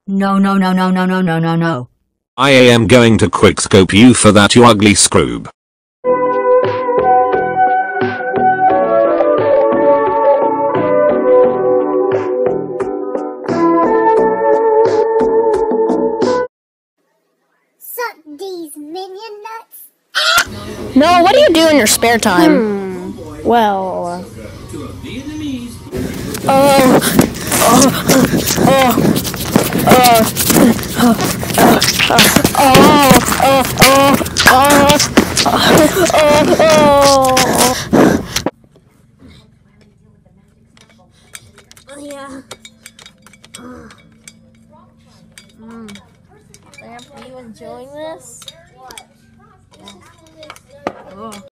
No, no, no, no, no, no, no, no, no. I am going to quickscope you for that, you ugly scroob. Suck these minion nuts. No, what do you do in your spare time? Well, Yeah. Lamp, are you enjoying this?